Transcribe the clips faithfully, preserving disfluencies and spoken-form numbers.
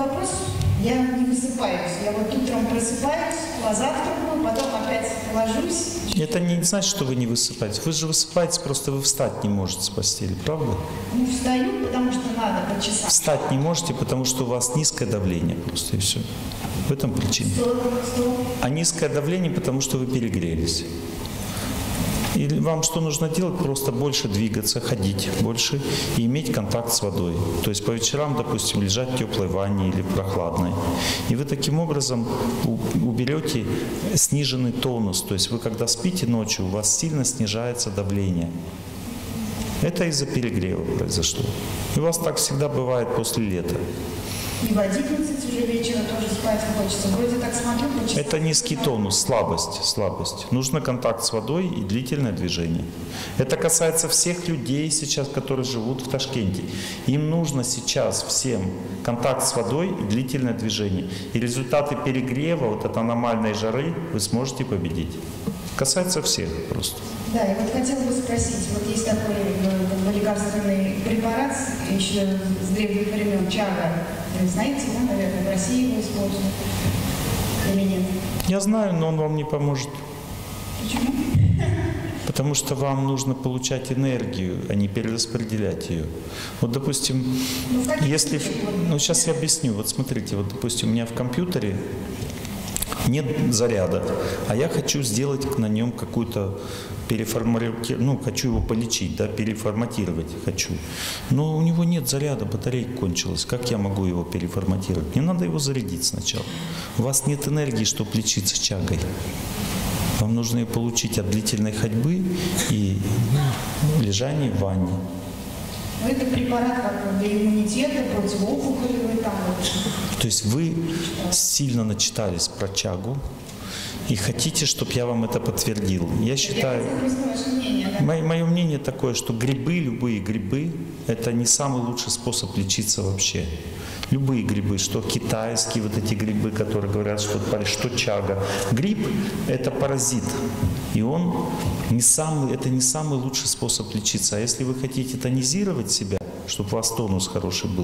вопрос. Я не высыпаюсь. Я вот утром просыпаюсь, позавтракаю, потом опять ложусь. Это не значит, что вы не высыпаетесь. Вы же высыпаетесь, просто вы встать не можете с постели, правда? Ну, встаю, потому что надо по часам. Встать не можете, потому что у вас низкое давление просто, и все. В этом причина. А низкое давление, потому что вы перегрелись. И вам что нужно делать? Просто больше двигаться, ходить больше и иметь контакт с водой. То есть по вечерам, допустим, лежать в теплой ванне или в прохладной. И вы таким образом уберете сниженный тонус. То есть вы когда спите ночью, у вас сильно снижается давление. Это из-за перегрева произошло. И у вас так всегда бывает после лета. И в одиннадцать уже вечера тоже спать хочется. Вроде так смотрю, хочется. Это низкий тонус, слабость, слабость. Нужно контакт с водой и длительное движение. Это касается всех людей сейчас, которые живут в Ташкенте. Им нужно сейчас всем контакт с водой и длительное движение. И результаты перегрева, вот от аномальной жары, вы сможете победить. Касается всех просто. Да, и вот хотела бы спросить, вот есть такой как бы, лекарственный препарат еще с древних времен, чага. Вы знаете, да, наверное, в России его используют или нет? Я знаю, но он вам не поможет. Почему? Потому что вам нужно получать энергию, а не перераспределять ее. Вот, допустим, ну, если... Ну, сейчас я объясню. Вот смотрите, вот, допустим, у меня в компьютере нет заряда, а я хочу сделать на нем какую-то переформатировку, ну, хочу его полечить, да, переформатировать хочу. Но у него нет заряда, батарейка кончилась. Как я могу его переформатировать? Мне надо его зарядить сначала. У вас нет энергии, чтобы лечиться чагой. Вам нужно ее получить от длительной ходьбы и ну, лежания в ванне. Но это препарат как для иммунитета, против опухолевой там. То есть вы сильно начитались про чагу и хотите, чтобы я вам это подтвердил. Я считаю, мое, мое мнение такое, что грибы, любые грибы, это не самый лучший способ лечиться вообще. Любые грибы, что китайские вот эти грибы, которые говорят, что, что чага. Гриб – это паразит, и он не самый, это не самый лучший способ лечиться. А если вы хотите тонизировать себя, чтобы у вас тонус хороший был,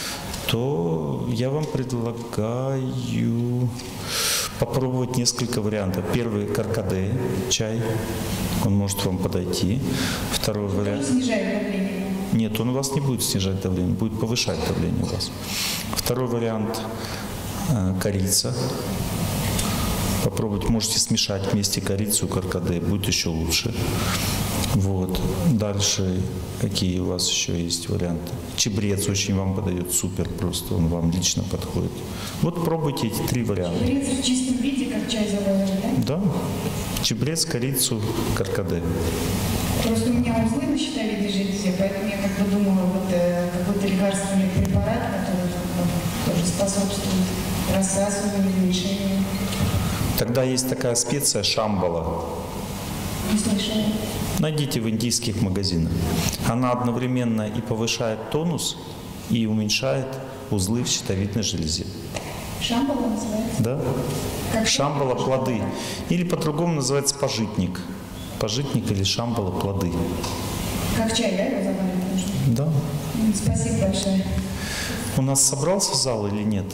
то я вам предлагаю попробовать несколько вариантов. Первый – каркаде, чай, он может вам подойти. Второй вариант… Снижает давление. Нет, он у вас не будет снижать давление, будет повышать давление у вас. Второй вариант э, – корица. Попробовать, можете смешать вместе корицу и каркаде, будет еще лучше. Вот. Дальше, какие у вас еще есть варианты? Чебрец очень вам подойдет, супер просто, он вам лично подходит. Вот пробуйте эти три варианта. Чебрец в чистом виде, как чай заварили, да? Да. Чебрец, корицу, каркаде. Просто у меня узлы на щитовидной железе, поэтому я как бы думала, вот э, какой-то лекарственный препарат, который ну, тоже способствует рассасыванию, уменьшению. Тогда есть такая специя шамбала. Не слышала. Найдите в индийских магазинах. Она одновременно и повышает тонус, и уменьшает узлы в щитовидной железе. Шамбала называется? Да. Как шамбала – плоды. Или по-другому называется пожитник. Пожитник или шамбала – плоды. Как чай, да, его заваривать нужно? Да. Спасибо большое. У нас собрался зал или нет?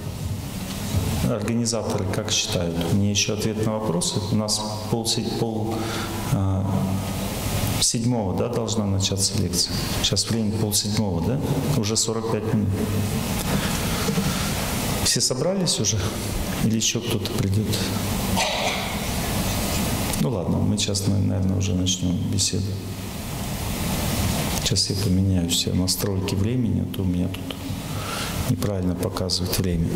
Организаторы как считают? Мне еще ответ на вопросы. У нас пол, пол а, седьмого, да, должна начаться лекция. Сейчас время пол седьмого, да? Уже сорок пять минут. Все собрались уже? Или еще кто-то придет? Ну ладно, мы сейчас, наверное, уже начнем беседу. Сейчас я поменяю все настройки времени, а то у меня тут неправильно показывает время.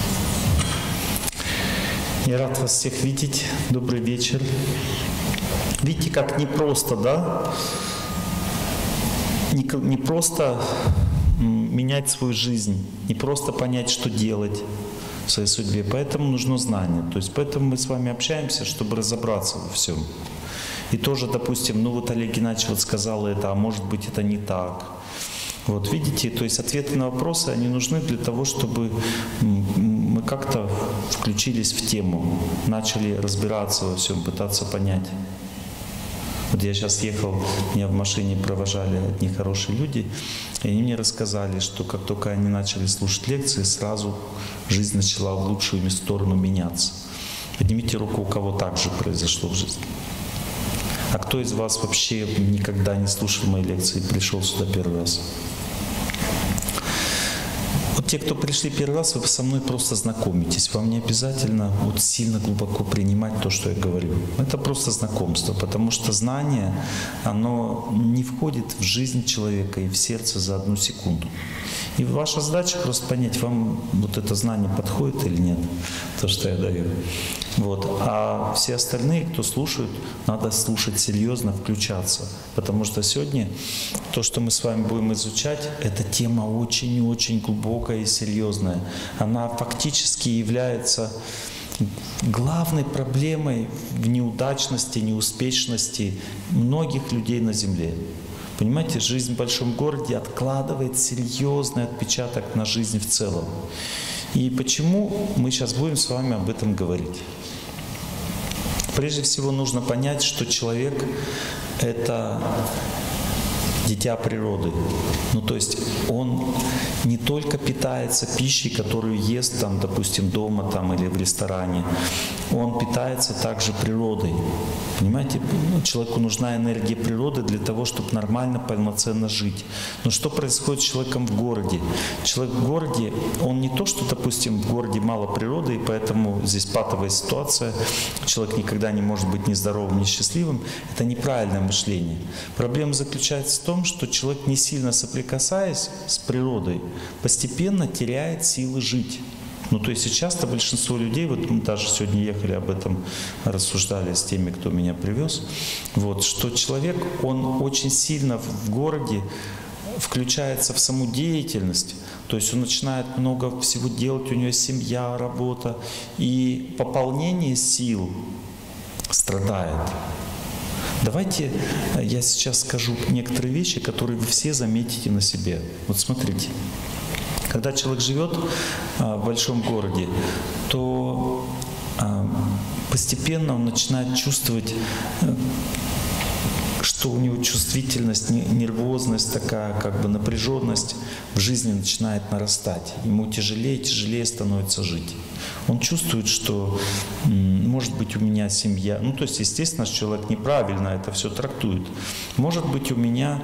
Я рад вас всех видеть. Добрый вечер. Видите, как непросто, да? Не, не просто менять свою жизнь, не просто понять, что делать в своей судьбе. Поэтому нужно знание. То есть поэтому мы с вами общаемся, чтобы разобраться во всем. И тоже, допустим, ну вот Олег Геннадьевич вот сказал это, а может быть это не так. Вот видите, то есть ответы на вопросы, они нужны для того, чтобы мы как-то включились в тему, начали разбираться во всем, пытаться понять. Вот я сейчас ехал, меня в машине провожали одни хорошие люди, и они мне рассказали, что как только они начали слушать лекции, сразу жизнь начала в лучшую сторону меняться. Поднимите руку, у кого так же произошло в жизни. А кто из вас вообще никогда не слушал мои лекции и пришел сюда первый раз? Вот те, кто пришли первый раз, вы со мной просто знакомитесь. Вам не обязательно вот сильно глубоко принимать то, что я говорю. Это просто знакомство, потому что знание, оно не входит в жизнь человека и в сердце за одну секунду. И ваша задача просто понять, вам вот это знание подходит или нет, то, что я даю. Вот. А все остальные, кто слушают, надо слушать серьезно, включаться. Потому что сегодня то, что мы с вами будем изучать, это тема очень-очень глубокая и серьезная. Она фактически является главной проблемой в неудачности, неуспешности многих людей на Земле. Понимаете, жизнь в большом городе откладывает серьезный отпечаток на жизнь в целом. И почему мы сейчас будем с вами об этом говорить? Прежде всего нужно понять, что человек — это дитя природы. Ну, то есть он не только питается пищей, которую ест, там, допустим, дома там, или в ресторане, он питается также природой. Понимаете, ну, человеку нужна энергия природы для того, чтобы нормально, полноценно жить. Но что происходит с человеком в городе? Человек в городе, он не то, что, допустим, в городе мало природы, и поэтому здесь патовая ситуация, человек никогда не может быть ни здоровым, ни счастливым. Это неправильное мышление. Проблема заключается в том, что человек, не сильно соприкасаясь с природой, постепенно теряет силы жить. Ну, то есть и часто большинство людей, вот мы даже сегодня ехали об этом, рассуждали с теми, кто меня привез, вот, что человек, он очень сильно в городе включается в саму деятельность, то есть он начинает много всего делать, у него семья, работа, и пополнение сил страдает. Давайте я сейчас скажу некоторые вещи, которые вы все заметите на себе. Вот смотрите. Когда человек живет в большом городе, то постепенно он начинает чувствовать, что у него чувствительность, нервозность такая, как бы напряженность в жизни начинает нарастать. Ему тяжелее и тяжелее становится жить. Он чувствует, что, может быть, у меня семья. Ну, то есть, естественно, человек неправильно это все трактует. Может быть, у меня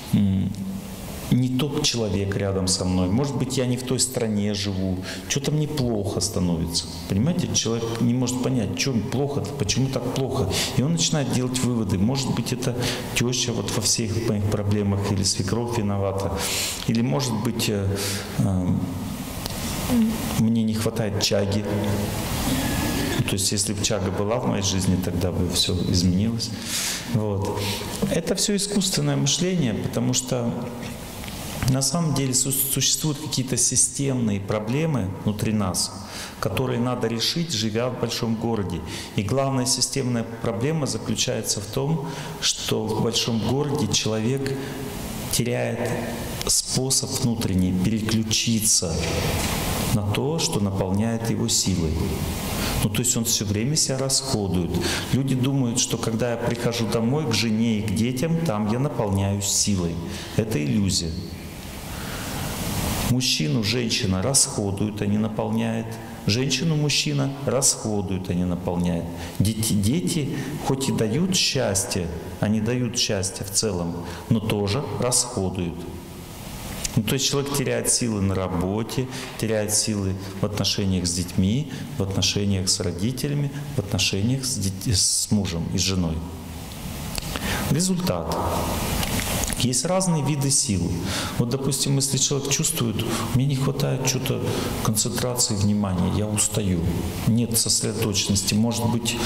не тот человек рядом со мной. Может быть, я не в той стране живу. Что-то мне плохо становится. Понимаете, человек не может понять, что плохо, почему так плохо. И он начинает делать выводы. Может быть, это теща вот во всех моих проблемах, или свекровь виновата. Или, может быть, э, э, мне не хватает чаги. То есть, если бы чага была в моей жизни, тогда бы все изменилось. Вот. Это все искусственное мышление, потому что на самом деле существуют какие-то системные проблемы внутри нас, которые надо решить, живя в большом городе. И главная системная проблема заключается в том, что в большом городе человек теряет способ внутренний переключиться на то, что наполняет его силой. Ну, то есть он все время себя расходует. Люди думают, что когда я прихожу домой к жене и к детям, там я наполняюсь силой. Это иллюзия. Мужчину женщина расходует, а не наполняет. Женщину мужчина расходует, а не наполняет. Дети, дети хоть и дают счастье, они дают счастье в целом, но тоже расходуют. Ну, то есть человек теряет силы на работе, теряет силы в отношениях с детьми, в отношениях с родителями, в отношениях с, дет... с мужем и с женой. Результат. Есть разные виды сил. Вот, допустим, если человек чувствует, мне не хватает что-то концентрации внимания, я устаю, нет сосредоточенности, может быть,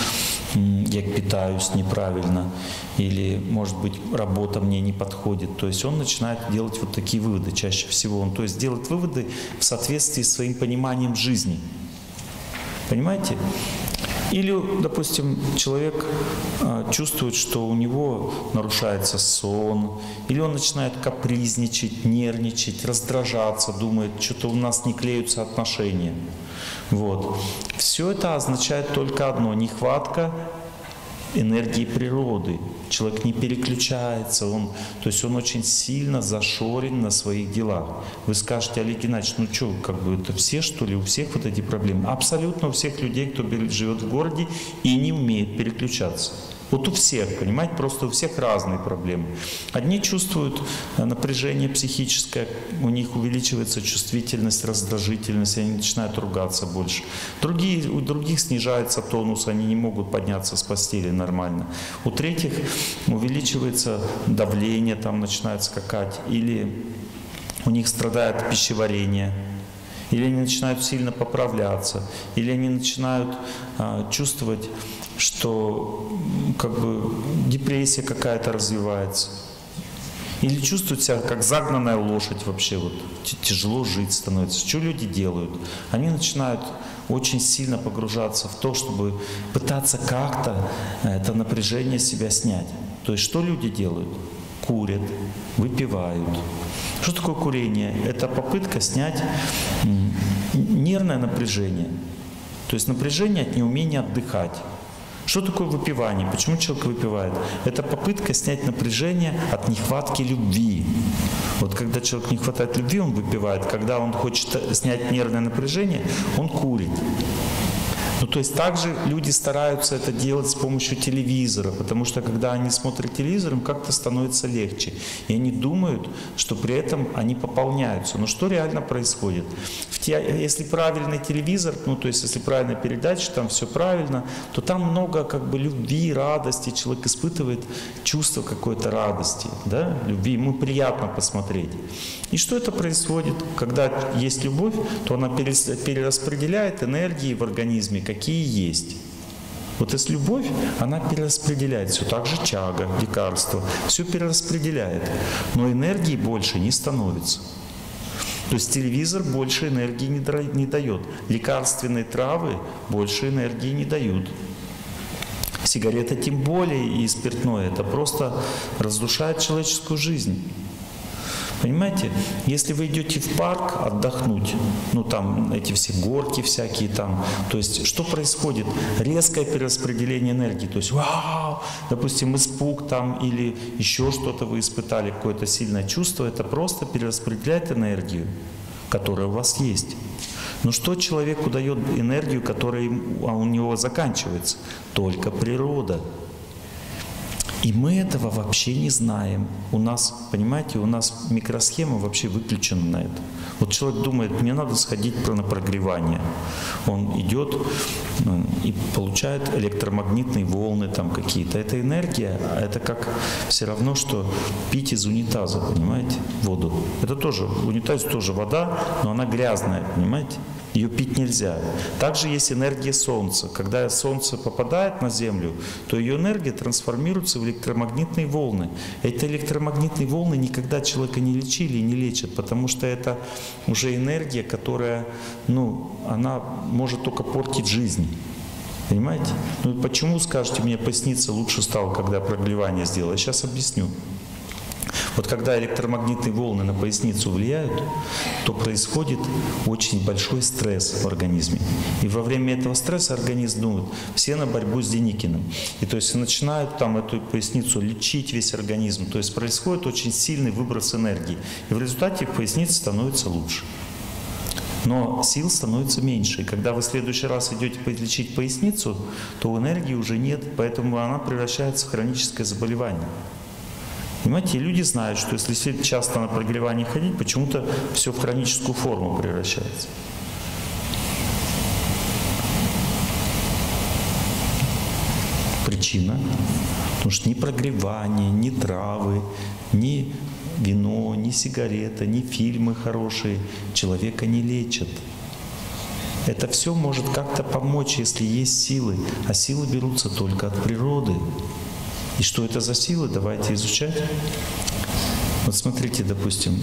я питаюсь неправильно, или, может быть, работа мне не подходит. То есть он начинает делать вот такие выводы чаще всего. Он, то есть делает выводы в соответствии с своим пониманием жизни. Понимаете? Или, допустим, человек э, чувствует, что у него нарушается сон, или он начинает капризничать, нервничать, раздражаться, думает, что-то у нас не клеются отношения. Вот. Все это означает только одно – нехватка энергии природы. Человек не переключается, он, то есть он очень сильно зашорен на своих делах. Вы скажете: Олег Геннадьевич, ну что, как бы это все, что ли, у всех вот эти проблемы? Абсолютно у всех людей, кто живет в городе и не умеет переключаться. Вот у всех, понимаете, просто у всех разные проблемы. Одни чувствуют напряжение психическое, у них увеличивается чувствительность, раздражительность, они начинают ругаться больше. Другие, у других снижается тонус, они не могут подняться с постели нормально. У третьих увеличивается давление, там начинает скакать, или у них страдает пищеварение. Или они начинают сильно поправляться, или они начинают а, чувствовать, что как бы депрессия какая-то развивается. Или чувствуют себя как загнанная лошадь вообще, вот, тяжело жить становится. Что люди делают? Они начинают очень сильно погружаться в то, чтобы пытаться как-то это напряжение с себя снять. То есть что люди делают? Курят, выпивают. Что такое курение? Это попытка снять нервное напряжение. То есть напряжение от неумения отдыхать. Что такое выпивание? Почему человек выпивает? Это попытка снять напряжение от нехватки любви. Вот когда человек не хватает любви, он выпивает. Когда он хочет снять нервное напряжение, он курит. Ну, то есть также люди стараются это делать с помощью телевизора, потому что когда они смотрят телевизор, им как-то становится легче. И они думают, что при этом они пополняются. Но что реально происходит? В те, если правильный телевизор, ну то есть если правильная передача, там все правильно, то там много как бы любви, радости, человек испытывает чувство какой-то радости, да, любви, ему приятно посмотреть. И что это происходит? Когда есть любовь, то она перераспределяет энергии в организме, какие есть. Вот если любовь, она перераспределяет все. Так же чага, лекарство, все перераспределяет. Но энергии больше не становится. То есть телевизор больше энергии не дает. Лекарственные травы больше энергии не дают. Сигарета тем более и спиртное. Это просто разрушает человеческую жизнь. Понимаете, если вы идете в парк отдохнуть, ну там эти все горки всякие там, то есть что происходит? Резкое перераспределение энергии, то есть вау, допустим, испуг там или еще что-то вы испытали, какое-то сильное чувство, это просто перераспределяет энергию, которая у вас есть. Но что человеку дает энергию, которая у него заканчивается? Только природа. И мы этого вообще не знаем. У нас, понимаете, у нас микросхема вообще выключена на это. Вот человек думает, мне надо сходить на прогревание. Он идет и получает электромагнитные волны там какие-то. Это энергия, а это как все равно, что пить из унитаза, понимаете, воду. Это тоже, унитаз тоже вода, но она грязная, понимаете. Ее пить нельзя. Также есть энергия Солнца. Когда Солнце попадает на Землю, то ее энергия трансформируется в электромагнитные волны. Эти электромагнитные волны никогда человека не лечили и не лечат, потому что это уже энергия, которая, ну, она может только портить жизнь. Понимаете? Ну почему, скажете, мне поясница лучше стала, когда прогревание сделал? Я сейчас объясню. Вот когда электромагнитные волны на поясницу влияют, то происходит очень большой стресс в организме. И во время этого стресса организм думает, все на борьбу с Деникиным. И то есть начинают там эту поясницу лечить весь организм. То есть происходит очень сильный выброс энергии. И в результате поясница становится лучше. Но сил становится меньше. И когда вы в следующий раз идете лечить поясницу, то энергии уже нет, поэтому она превращается в хроническое заболевание. Понимаете, люди знают, что если часто на прогревание ходить, почему-то все в хроническую форму превращается. Причина, потому что ни прогревание, ни травы, ни вино, ни сигарета, ни фильмы хорошие человека не лечат. Это все может как-то помочь, если есть силы. А силы берутся только от природы. И что это за силы? Давайте изучать. Вот смотрите, допустим,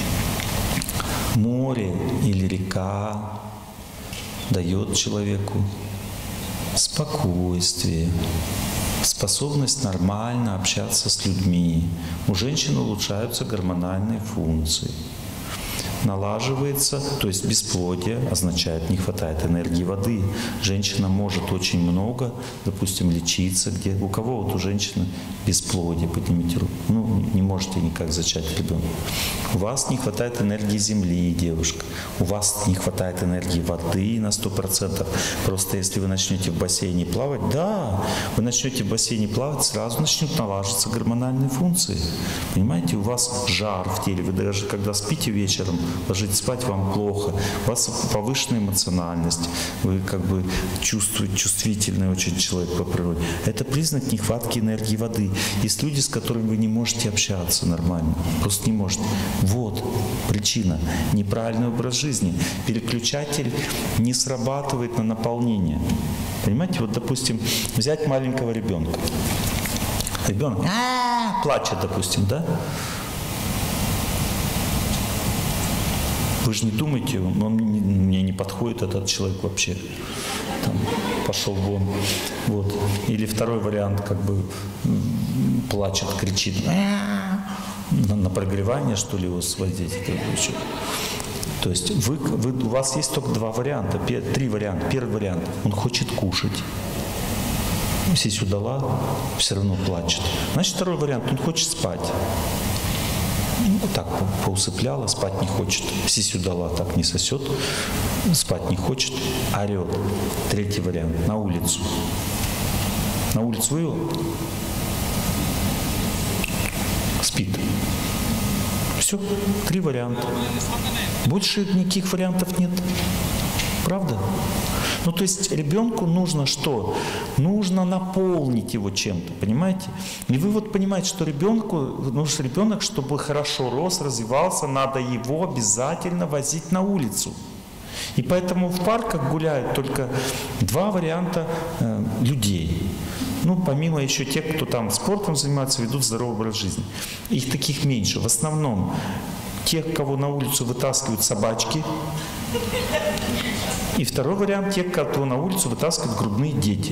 море или река дает человеку спокойствие, способность нормально общаться с людьми. У женщин улучшаются гормональные функции. Налаживается, то есть бесплодие означает не хватает энергии воды. Женщина может очень много, допустим, лечиться, где у кого вот у женщины бесплодие, поднимите руку, ну не можете никак зачать ребенка. У вас не хватает энергии земли, девушка, у вас не хватает энергии воды на сто процентов. Просто если вы начнете в бассейне плавать, да, вы начнете в бассейне плавать, сразу начнут налаживаться гормональные функции. Понимаете, у вас жар в теле, вы даже когда спите вечером, ложитесь спать, вам плохо, у вас повышенная эмоциональность, вы как бы чувствуете, чувствительный очень человек по природе. Это признак нехватки энергии воды. Есть люди, с которыми вы не можете общаться нормально, просто не можете. Вот причина. Неправильный образ жизни. Переключатель не срабатывает на наполнение. Понимаете, вот допустим, взять маленького ребенка. Ребенок а-а-а, плачет, допустим, да? Вы же не думаете, он мне не подходит, этот человек вообще. Там, пошел вон. Вот. Или второй вариант, как бы плачет, кричит. На, на прогревание, что ли, его сводить. То есть вы, вы, у вас есть только два варианта, три варианта. Первый вариант, он хочет кушать. Сисю дала, все равно плачет. Значит, второй вариант, он хочет спать. Вот так поусыпляла, спать не хочет. Сисю дала, так не сосет, спать не хочет, орет. Третий вариант, на улицу. На улицу вывел, спит. Все, три варианта. Больше никаких вариантов нет. Правда? Ну, то есть ребенку нужно что? Нужно наполнить его чем-то, понимаете? И вы вот понимаете, что ребенку, ну, что ребенок, чтобы хорошо рос, развивался, надо его обязательно возить на улицу. И поэтому в парках гуляют только два варианта э, людей. Ну, помимо еще тех, кто там спортом занимается, ведут здоровый образ жизни. Их таких меньше. В основном тех, кого на улицу вытаскивают собачки. И второй вариант, тех, кого на улицу вытаскивают грудные дети.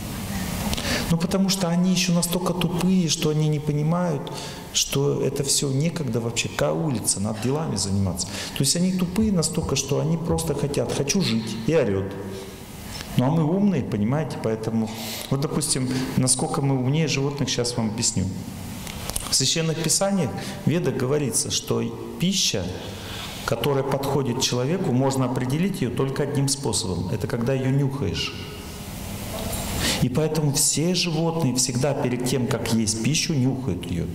Ну, потому что они еще настолько тупые, что они не понимают, что это все некогда вообще. Какая улица, надо делами заниматься. То есть они тупые настолько, что они просто хотят «хочу жить» и орет. Ну, а мы умные, понимаете, поэтому... Вот, допустим, насколько мы умнее животных, сейчас вам объясню. В Священных Писаниях, в Ведах говорится, что пища, которая подходит человеку, можно определить ее только одним способом. Это когда ее нюхаешь. И поэтому все животные всегда перед тем, как есть пищу, нюхают ее.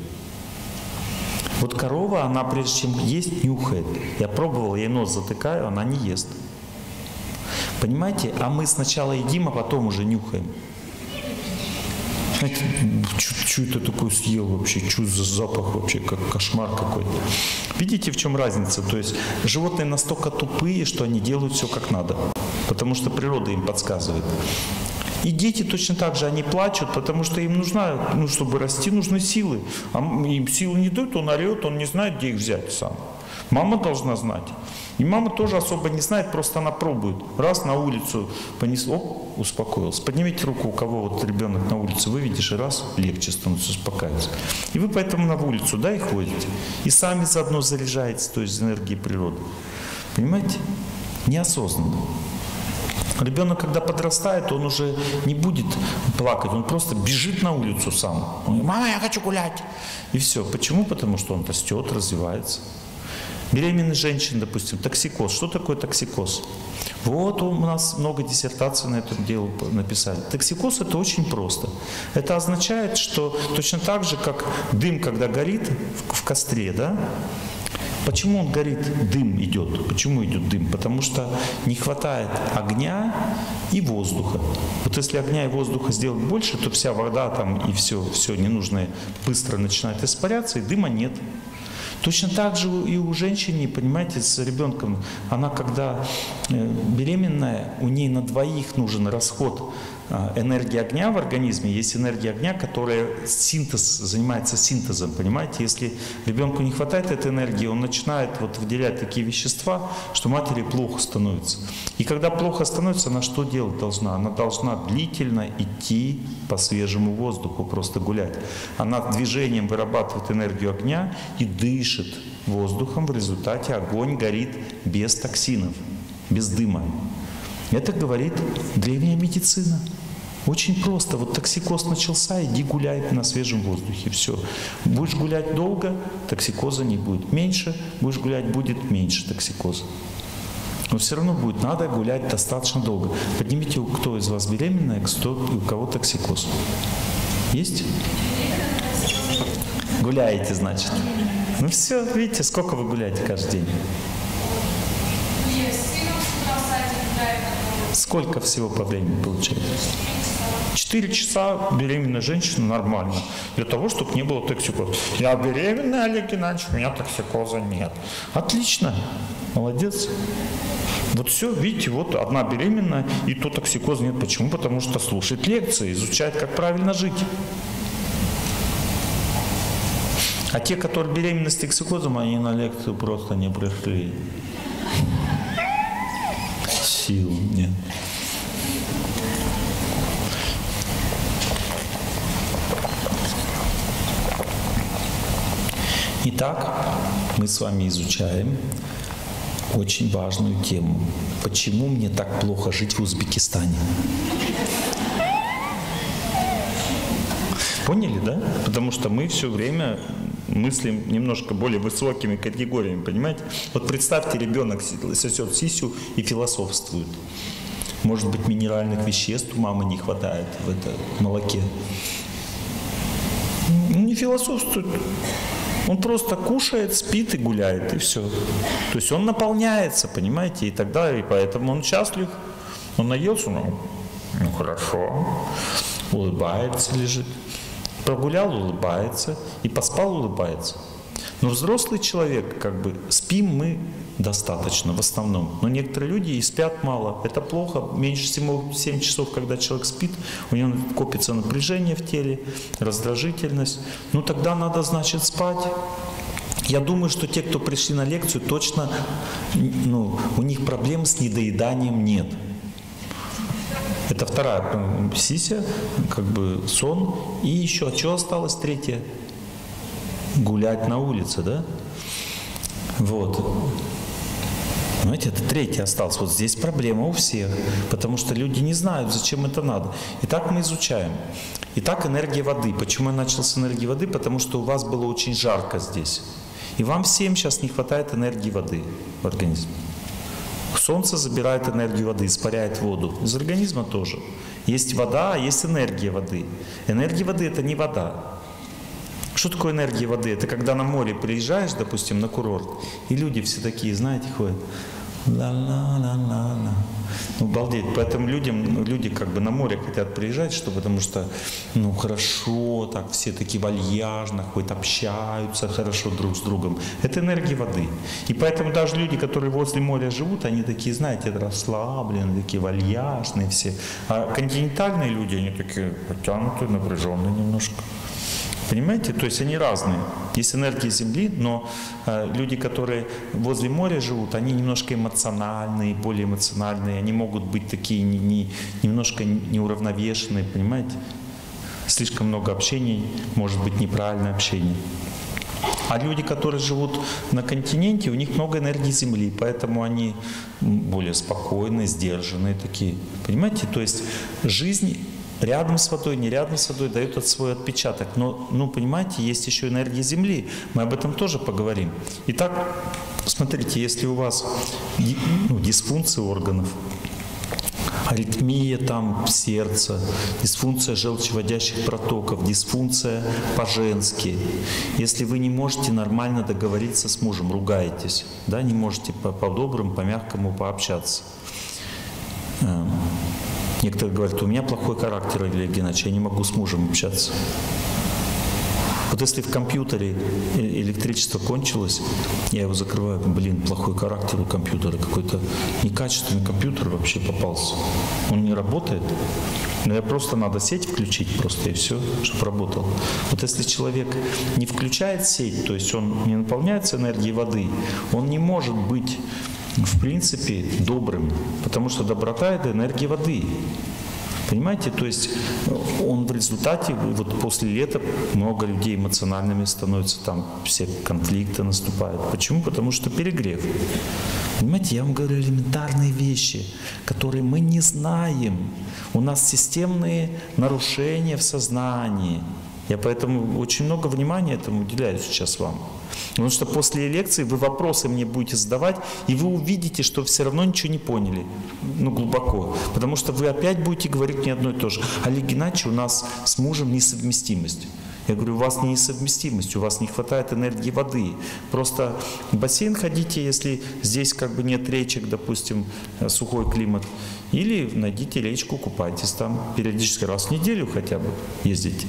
Вот корова, она прежде чем есть, нюхает. Я пробовал, я нос затыкаю, она не ест. Понимаете? А мы сначала едим, а потом уже нюхаем. Знаете, что это такое съел вообще? Что за запах вообще? Как кошмар какой-то. Видите, в чем разница? То есть животные настолько тупые, что они делают все как надо. Потому что природа им подсказывает. И дети точно так же, они плачут, потому что им нужна, ну, чтобы расти, нужны силы. А им силы не дают, он орет, он не знает, где их взять сам. Мама должна знать. И мама тоже особо не знает, просто она пробует. Раз на улицу понесла, оп, успокоился. Поднимите руку, у кого вот ребенок на улице выведешь, и раз, легче становится, успокаивается. И вы поэтому на улицу, да, и ходите. И сами заодно заряжаетесь, то есть энергией природы. Понимаете? Неосознанно. Ребенок, когда подрастает, он уже не будет плакать, он просто бежит на улицу сам. Он говорит: мама, я хочу гулять. И все. Почему? Потому что он растет, развивается. Беременные женщины, допустим, токсикоз. Что такое токсикоз? Вот у нас много диссертаций на это дело написали. Токсикоз — это очень просто. Это означает, что точно так же, как дым, когда горит в костре, да? Почему он горит, дым идет? Почему идет дым? Потому что не хватает огня и воздуха. Вот если огня и воздуха сделать больше, то вся вода там и все, все ненужное быстро начинает испаряться, и дыма нет. Точно так же и у женщины, понимаете, с ребенком, она когда беременная, у ней на двоих нужен расход энергии огня в организме. Есть энергия огня, которая синтез, занимается синтезом, понимаете. Если ребенку не хватает этой энергии, он начинает вот выделять такие вещества, что матери плохо становится. И когда плохо становится, она что делать должна? Она должна длительно идти по свежему воздуху, просто гулять. Она движением вырабатывает энергию огня и дышит воздухом. В результате огонь горит без токсинов, без дыма. Это говорит древняя медицина. Очень просто. Вот токсикоз начался, иди гуляй на свежем воздухе. Все. Будешь гулять долго, токсикоза не будет. Меньше, будешь гулять, будет меньше токсикоза. Но все равно будет. Надо гулять достаточно долго. Поднимите, кто из вас беременная, кто, у кого токсикоз. Есть? Гуляете, значит. Ну все, видите, сколько вы гуляете каждый день? Сколько всего по времени получается? Четыре часа беременная женщина нормально. Для того, чтобы не было токсикоза. Я беременная, Олег Геннадьевич, у меня токсикоза нет. Отлично. Молодец. Вот все, видите, вот одна беременная, и то токсикоза нет. Почему? Потому что слушает лекции, изучает, как правильно жить. А те, которые беременны с токсикозом, они на лекцию просто не пришли. Сил нет. Итак, мы с вами изучаем очень важную тему. Почему мне так плохо жить в Узбекистане? Поняли, да? Потому что мы все время мыслим немножко более высокими категориями, понимаете? Вот представьте, ребенок сосет сисю и философствует. Может быть, минеральных веществ у мамы не хватает в этом молоке. Он не философствует. Он просто кушает, спит и гуляет, и все. То есть он наполняется, понимаете, и тогда, и поэтому он счастлив. Он наелся, ну, ну хорошо, улыбается, лежит. Прогулял, улыбается, и поспал, улыбается. Но взрослый человек, как бы, спим мы достаточно в основном. Но некоторые люди и спят мало. Это плохо. Меньше всего семь часов, когда человек спит, у него копится напряжение в теле, раздражительность. Ну тогда надо, значит, спать. Я думаю, что те, кто пришли на лекцию, точно, ну, у них проблем с недоеданием нет. Это вторая сися, как бы сон. И еще, а что осталось третье? Гулять на улице, да? Вот. Знаете, это третье осталось. Вот здесь проблема у всех, потому что люди не знают, зачем это надо. Итак, мы изучаем. Итак, энергия воды. Почему я начал с энергии воды? Потому что у вас было очень жарко здесь. И вам всем сейчас не хватает энергии воды в организме. Солнце забирает энергию воды, испаряет воду. Из организма тоже. Есть вода, а есть энергия воды. Энергия воды – это не вода. Что такое энергия воды? Это когда на море приезжаешь, допустим, на курорт, и люди все такие, знаете, ходят. Ла-ла-ла-ла-ла. Ну, обалдеть. Поэтому людям, люди как бы на море хотят приезжать, что, потому что, ну, хорошо, так все такие вальяжно ходят, общаются хорошо друг с другом. Это энергия воды. И поэтому даже люди, которые возле моря живут, они такие, знаете, расслабленные, такие вальяжные все. А континентальные люди, они такие потянутые, напряженные немножко. Понимаете? То есть они разные. Есть энергия Земли, но э, люди, которые возле моря живут, они немножко эмоциональные, более эмоциональные. Они могут быть такие не, не, немножко неуравновешенные, понимаете? Слишком много общений, может быть неправильное общение. А люди, которые живут на континенте, у них много энергии Земли, поэтому они более спокойные, сдержанные такие. Понимаете? То есть жизнь рядом с водой, не рядом с водой дает свой отпечаток. Но, ну, понимаете, есть еще энергия Земли. Мы об этом тоже поговорим. Итак, смотрите, если у вас ну, дисфункция органов, аритмия там сердца, дисфункция желчеводящих протоков, дисфункция по-женски. Если вы не можете нормально договориться с мужем, ругаетесь, да, не можете по-доброму, по-мягкому пообщаться. Некоторые говорят, у меня плохой характер, Олег Геннадьевич, я не могу с мужем общаться. Вот если в компьютере электричество кончилось, я его закрываю, блин, плохой характер у компьютера, какой-то некачественный компьютер вообще попался. Он не работает, но я просто надо сеть включить просто и все, чтобы работал. Вот если человек не включает сеть, то есть он не наполняется энергией воды, он не может быть в принципе добрым, потому что доброта — это энергия воды. Понимаете, то есть он в результате, вот после лета много людей эмоциональными становятся, там все конфликты наступают. Почему? Потому что перегрев. Понимаете, я вам говорю элементарные вещи, которые мы не знаем. У нас системные нарушения в сознании. Я поэтому очень много внимания этому уделяю сейчас вам. Потому что после лекции вы вопросы мне будете задавать, и вы увидите, что все равно ничего не поняли, ну глубоко. Потому что вы опять будете говорить мне одно и то же. Олег Геннадьевич, у нас с мужем несовместимость. Я говорю, у вас не несовместимость, у вас не хватает энергии воды. Просто в бассейн ходите, если здесь как бы нет речек, допустим, сухой климат. Или найдите речку, купайтесь там периодически, раз в неделю хотя бы ездите.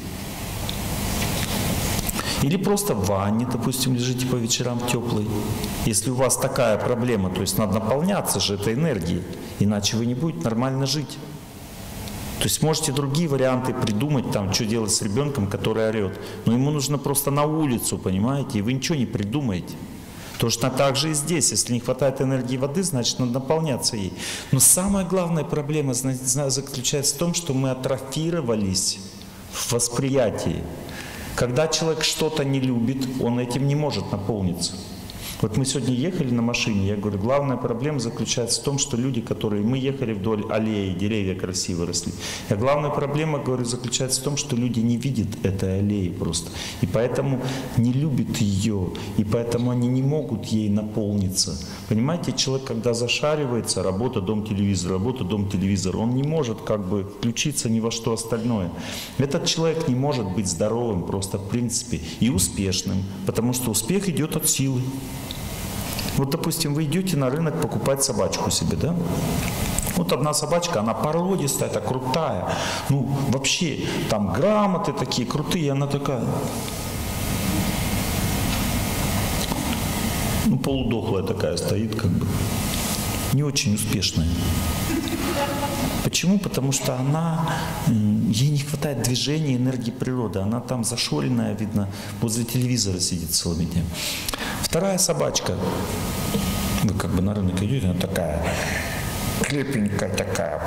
Или просто в ванне, допустим, лежите по вечерам теплой. Если у вас такая проблема, то есть надо наполняться же этой энергией, иначе вы не будете нормально жить. То есть можете другие варианты придумать, там, что делать с ребенком, который орет. Но ему нужно просто на улицу, понимаете, и вы ничего не придумаете. Точно так же и здесь. Если не хватает энергии воды, значит, надо наполняться ей. Но самая главная проблема заключается в том, что мы атрофировались в восприятии. Когда человек что-то не любит, он этим не может наполниться. Вот мы сегодня ехали на машине, я говорю, главная проблема заключается в том, что люди, которые... Мы ехали вдоль аллеи, деревья красиво росли. А главная проблема, говорю, заключается в том, что люди не видят этой аллеи просто. И поэтому не любят ее, и поэтому они не могут ей наполниться. Понимаете, человек, когда зашаривается, работа, дом, телевизор, работа, дом, телевизор, он не может как бы включиться ни во что остальное. Этот человек не может быть здоровым просто в принципе и успешным, потому что успех идет от силы. Вот, допустим, вы идете на рынок покупать собачку себе, да? Вот одна собачка, она породистая, это крутая. Ну, вообще, там грамоты такие крутые, она такая... Ну, полудохлая такая стоит, как бы. Не очень успешная. Почему? Потому что она, ей не хватает движения, энергии природы. Она там зашоренная, видно, возле телевизора сидит целыми днями. Вторая собачка. Вы как бы на рынок идете, она такая крепенькая такая.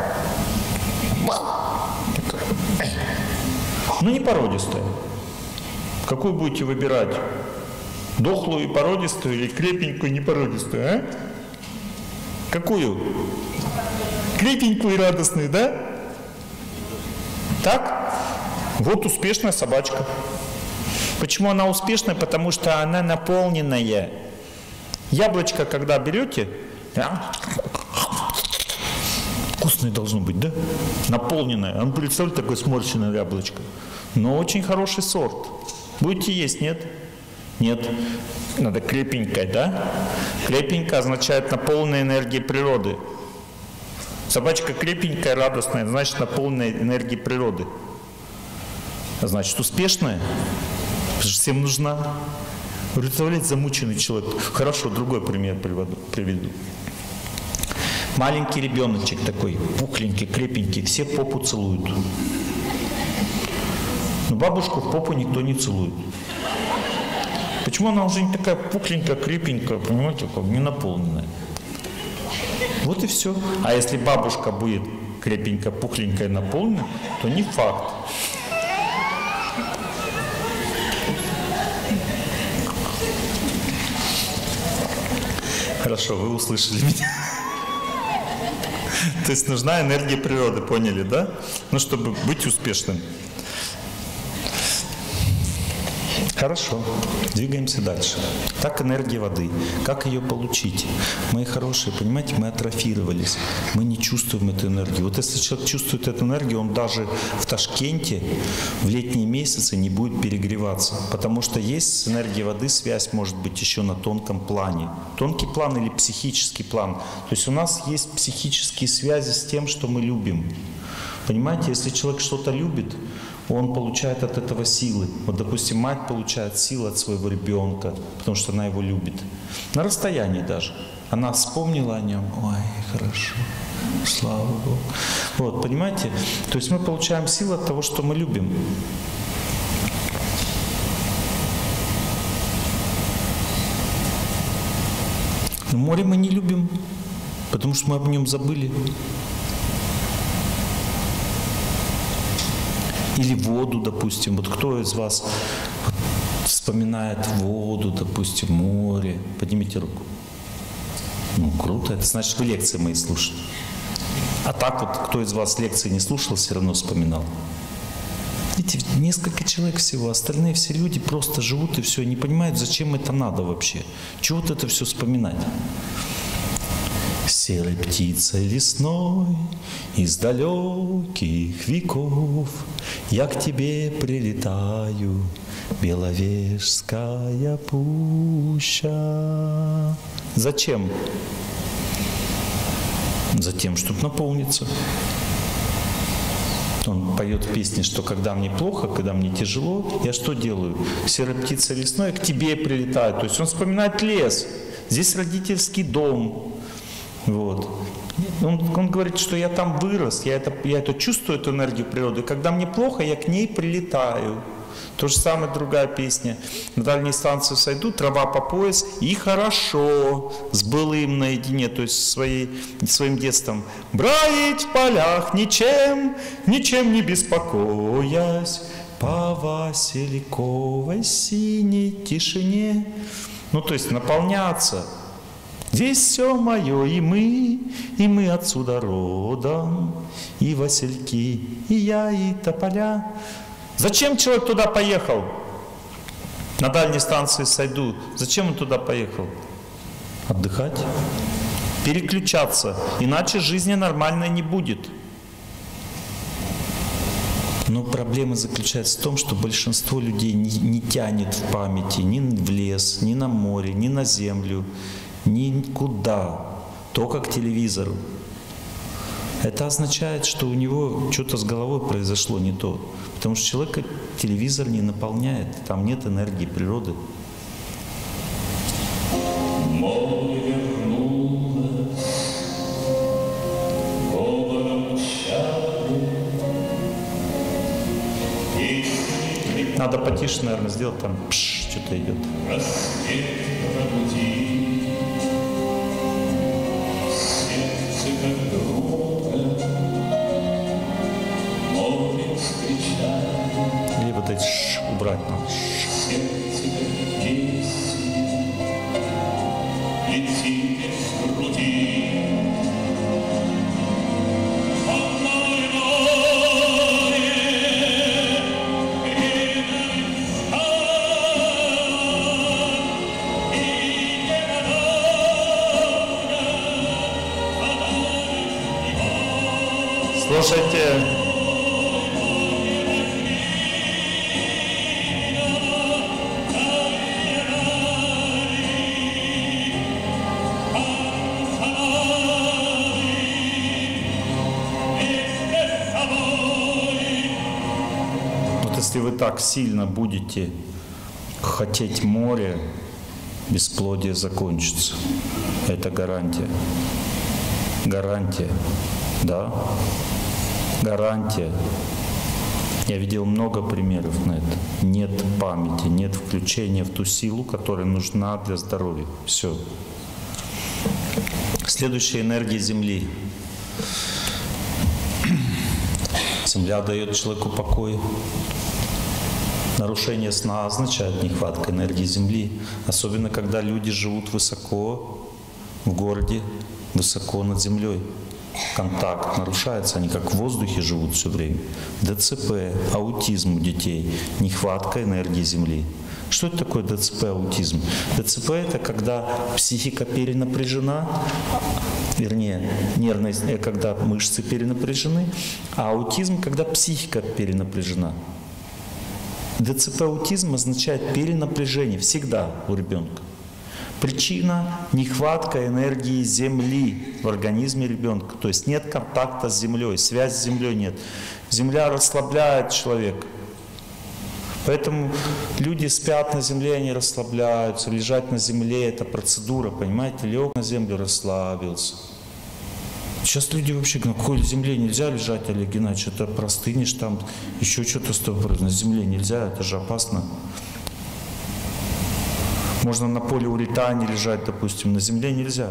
такая. Ну, не породистая. Какую будете выбирать? Дохлую и породистую или крепенькую и непородистую, а? Какую? Крепенькую и радостную, да? Так? Вот успешная собачка. Почему она успешная? Потому что она наполненная. Яблочко, когда берете, да? Вкусное должно быть, да? Наполненное. А ну, представьте, такое сморщенное яблочко. Но очень хороший сорт. Будете есть, нет? Нет. Надо крепенькое, да? Крепенькое означает наполненная энергией природы. Собачка крепенькая, радостная, значит, наполненная энергией природы. Значит, успешная. Всем нужна. Представляете, замученный человек. Хорошо, другой пример приведу. приведу. Маленький ребеночек такой, пухленький, крепенький, все попу целуют. Но бабушку в попу никто не целует. Почему она уже не такая пухленькая, крепенькая, понимаете, как не наполненная? Вот и все. А если бабушка будет крепенькая, пухленькая, наполненная, то не факт. Хорошо, вы услышали меня. То есть нужна энергия природы, поняли, да? Ну, чтобы быть успешным. Хорошо, двигаемся дальше. Так, энергия воды. Как ее получить? Мои хорошие, понимаете, мы атрофировались. Мы не чувствуем эту энергию. Вот если человек чувствует эту энергию, он даже в Ташкенте в летние месяцы не будет перегреваться. Потому что есть с энергией воды связь, может быть, еще на тонком плане. Тонкий план или психический план. То есть у нас есть психические связи с тем, что мы любим. Понимаете, если человек что-то любит, он получает от этого силы. Вот, допустим, мать получает силу от своего ребенка, потому что она его любит. На расстоянии даже. Она вспомнила о нем. Ой, хорошо. Слава Богу. Вот, понимаете? То есть мы получаем силу от того, что мы любим. Но море мы не любим, потому что мы об нем забыли. Или воду, допустим. Вот кто из вас вспоминает воду, допустим, море? Поднимите руку. Ну, круто. Это значит, вы лекции мои слушали. А так вот, кто из вас лекции не слушал, все равно вспоминал. Видите, несколько человек всего, остальные все люди просто живут и все, не понимают, зачем это надо вообще. Чего вот это все вспоминать? Серой птицей лесной из далеких веков я к тебе прилетаю, Беловежская пуща. Зачем? Затем, чтобы наполниться. Он поет в песне, что когда мне плохо, когда мне тяжело, я что делаю? Серая птица лесной к тебе прилетает. То есть он вспоминает лес. Здесь родительский дом. Вот. Он, он говорит, что я там вырос, я это, я это чувствую, эту энергию природы. Когда мне плохо, я к ней прилетаю. То же самое другая песня. На дальней станции сойду, трава по пояс, и хорошо, с былым наедине, то есть своей, своим детством. Браить в полях ничем, ничем не беспокоясь, по васильковой синей тишине. Ну, то есть наполняться. Здесь все мое, и мы, и мы отсюда родом, и васильки, и я, и тополя. Зачем человек туда поехал? На дальней станции сойду. Зачем он туда поехал? Отдыхать. Переключаться. Иначе жизни нормальной не будет. Но проблема заключается в том, что большинство людей не, не тянет в памяти ни в лес, ни на море, ни на землю, никуда. Только к телевизору. Это означает, что у него что-то с головой произошло не то. Потому что человека телевизор не наполняет, там нет энергии природы. Надо потише, наверное, сделать, там пш, что-то идет. Или вот эти ш убрать надо. Слушайте. Если вы так сильно будете хотеть море, бесплодие закончится. Это гарантия. Гарантия. Да? Гарантия. Я видел много примеров на это. Нет памяти, нет включения в ту силу, которая нужна для здоровья. Все. Следующая энергия Земли. Земля дает человеку покой. Нарушение сна означает нехватка энергии Земли, особенно когда люди живут высоко в городе, высоко над землей. Контакт нарушается, они как в воздухе живут все время. ДЦП, аутизм у детей, нехватка энергии Земли. Что это такое ДЦП, аутизм? ДЦП – это когда психика перенапряжена, вернее, нервные, когда мышцы перенапряжены, а аутизм – когда психика перенапряжена. ДЦП аутизм означает перенапряжение всегда у ребенка. Причина – нехватка энергии Земли в организме ребенка. То есть нет контакта с Землей, связи с Землей нет. Земля расслабляет человека. Поэтому люди спят на земле, они расслабляются. Лежать на земле – это процедура, понимаете? Лег на землю, расслабился. Сейчас люди вообще говорят, на какой земле нельзя лежать, Олег Геннадьевич, это простынешь там, еще что-то с тобой. На земле нельзя, это же опасно. Можно на полиуретане лежать, допустим, на земле нельзя.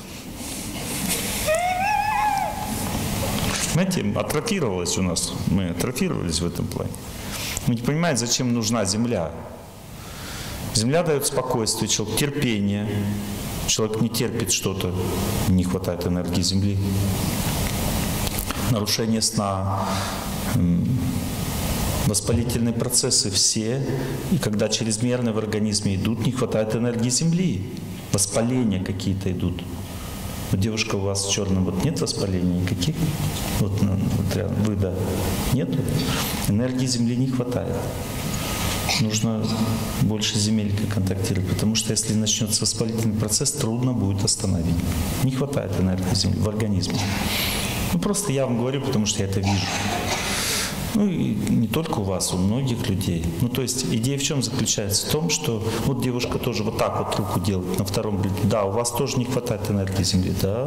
Знаете, атрофировалось у нас, мы атрофировались в этом плане. Вы не понимаете, зачем нужна земля. Земля дает спокойствие, человек, терпение. Человек не терпит что-то, не хватает энергии земли. Нарушение сна, воспалительные процессы все. И когда чрезмерно в организме идут, не хватает энергии земли. Воспаления какие-то идут. Вот девушка у вас с черным, вот нет воспаления никаких? Вот, вот рядом, вы, да, нету? Энергии земли не хватает. Нужно больше земелькой контактировать, потому что если начнется воспалительный процесс, трудно будет остановить. Не хватает энергии земли в организме. Ну просто я вам говорю, потому что я это вижу. Ну и не только у вас, у многих людей. Ну то есть идея в чем заключается? В том, что вот девушка тоже вот так вот руку делает, на втором говорит, да, у вас тоже не хватает энергии земли, да.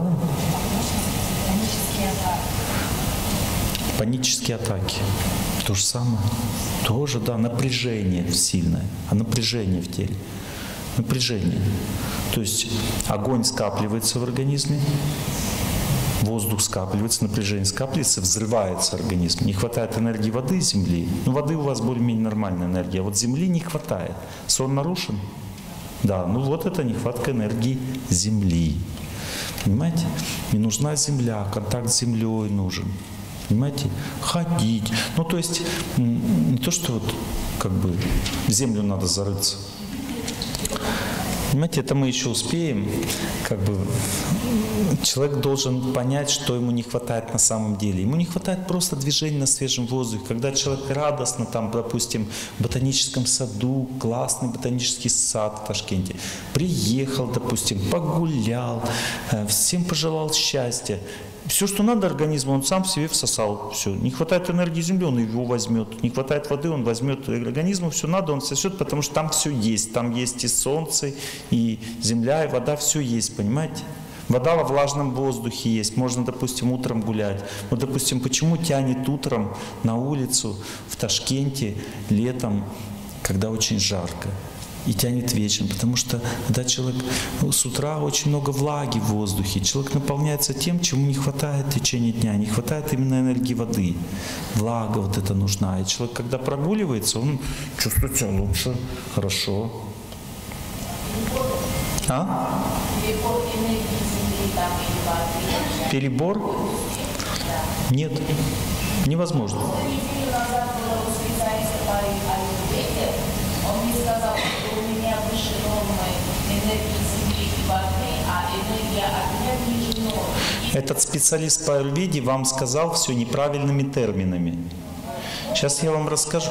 Панические атаки. То же самое. Тоже, да, напряжение сильное. А напряжение в теле. Напряжение. То есть огонь скапливается в организме, воздух скапливается, напряжение скапливается, взрывается организм. Не хватает энергии воды, земли. Ну, воды у вас более-менее нормальная энергия, а вот земли не хватает. Сон нарушен? Да, ну вот это нехватка энергии земли. Понимаете? Не нужна земля, контакт с землей нужен. Понимаете? Ходить. Ну, то есть, не то, что вот, как бы, в землю надо зарыться. Понимаете, это мы еще успеем. Как бы, человек должен понять, что ему не хватает на самом деле. Ему не хватает просто движения на свежем воздухе. Когда человек радостно, там, допустим, в ботаническом саду, классный ботанический сад в Ташкенте, приехал, допустим, погулял, всем пожелал счастья. Все, что надо организму, он сам в себе всосал. Все. Не хватает энергии земли, он его возьмет. Не хватает воды, он возьмет. Организму все надо, он сосет, потому что там все есть. Там есть и солнце, и земля, и вода, все есть, понимаете? Вода во влажном воздухе есть. Можно, допустим, утром гулять. Вот, допустим, почему тянет утром на улицу в Ташкенте летом, когда очень жарко? И тянет вечером, потому что когда человек ну, с утра очень много влаги в воздухе, человек наполняется тем, чему не хватает в течение дня, не хватает именно энергии воды. Влага вот это нужна. И человек, когда прогуливается, он чувствует себя лучше, хорошо. А? Перебор? Нет, невозможно. Он мне сказал, что у меня выше нормы энергии земли и воды, а энергия огня ниже нормы. Этот специалист по аюрведе вам сказал все неправильными терминами. Сейчас я вам расскажу.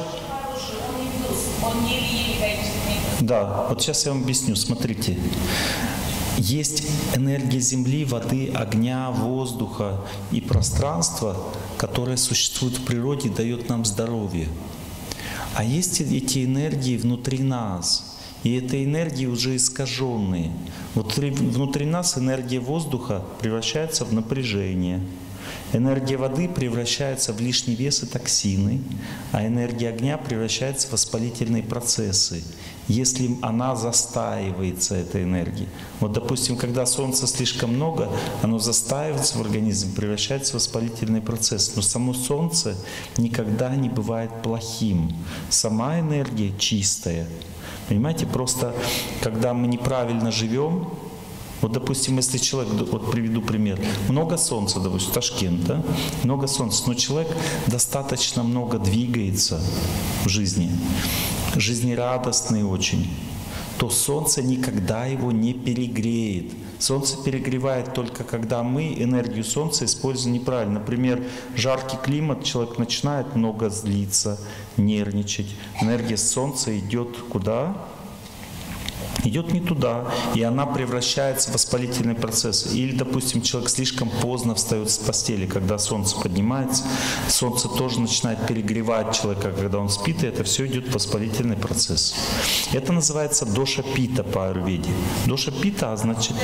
Да, вот сейчас я вам объясню. Смотрите. Есть энергия земли, воды, огня, воздуха и пространства, которое существует в природе и дает нам здоровье. А есть эти энергии внутри нас, и эти энергии уже искаженные. Вот внутри нас энергия воздуха превращается в напряжение, энергия воды превращается в лишний вес и токсины, а энергия огня превращается в воспалительные процессы, если она застаивается, эта энергия. Вот, допустим, когда солнца слишком много, оно застаивается в организме, превращается в воспалительный процесс. Но само солнце никогда не бывает плохим. Сама энергия чистая. Понимаете, просто когда мы неправильно живем, вот, допустим, если человек, вот приведу пример, много солнца, допустим, Ташкент, да, много солнца, но человек достаточно много двигается в жизни, жизнерадостный очень, то солнце никогда его не перегреет. Солнце перегревает только когда мы энергию солнца используем неправильно. Например, жаркий климат, человек начинает много злиться, нервничать. Энергия солнца идет куда? идет не туда, и она превращается в воспалительный процесс. Или, допустим, человек слишком поздно встает с постели, когда солнце поднимается, солнце тоже начинает перегревать человека, когда он спит, и это все идет в воспалительный процесс. Это называется доша пита по аюрведе. Доша пита означает...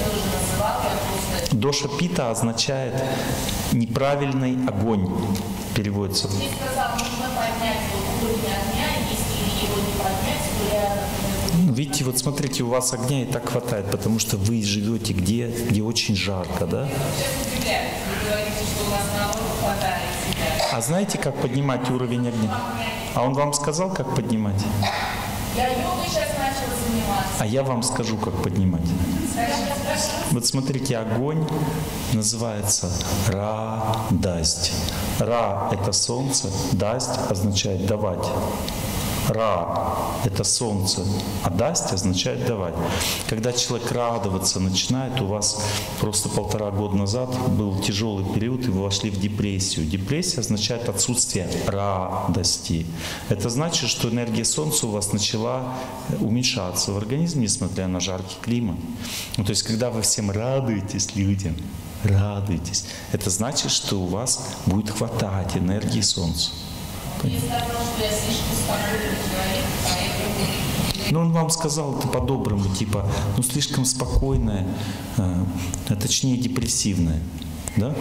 Доша пита означает неправильный огонь, переводится. Ты сказал, нужно поднять уровень огня, если его не поднять, то я... Видите, вот смотрите, у вас огня и так хватает, потому что вы живете где, где очень жарко, да? Сейчас удивляюсь, вы говорите, что у нас наоборот хватает себя. А знаете, как поднимать уровень огня? А он вам сказал, как поднимать? Я йогой сейчас начала заниматься. А я вам скажу, как поднимать. Скажи, скажи. Вот смотрите, огонь называется ра-дасть. Ра – это солнце, дасть означает давать. Ра – это солнце, а дасть означает давать. Когда человек радоваться начинает, у вас просто полтора года назад был тяжелый период, и вы вошли в депрессию. Депрессия означает отсутствие радости. Это значит, что энергия солнца у вас начала уменьшаться в организме, несмотря на жаркий климат. Ну, то есть, когда вы всем радуетесь людям, радуетесь, это значит, что у вас будет хватать энергии солнца. Мне сказал, что я слишком спокойный человек, поэтому... Но он вам сказал это по-доброму, типа, ну слишком спокойное, а, а точнее депрессивное, да?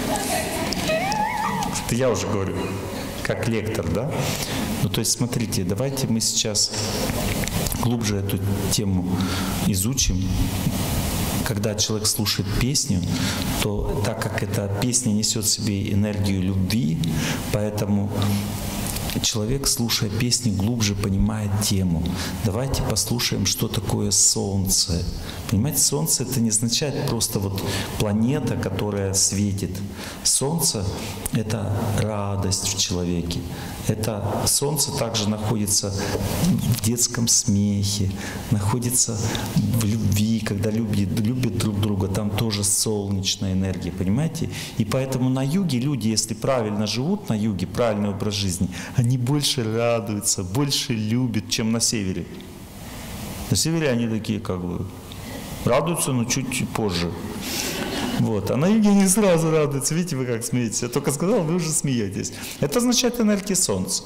Это я уже говорю, как лектор, да? Ну то есть смотрите, давайте мы сейчас глубже эту тему изучим. Когда человек слушает песню, то так как эта песня несет в себе энергию любви, поэтому человек, слушая песни, глубже понимает тему. Давайте послушаем, что такое солнце. Понимаете, солнце это не означает просто вот планета, которая светит. Солнце — это радость в человеке. Это солнце также находится в детском смехе, находится в любви, когда любят, любят друг друга, там тоже солнечная энергия, понимаете? И поэтому на юге люди, если правильно живут на юге, правильный образ жизни, они больше радуются, больше любят, чем на севере. На севере они такие как бы радуются, но чуть позже. Вот. А на юге не сразу радуются. Видите, вы как смеетесь. Я только сказал, вы уже смеетесь. Это означает энергия солнца.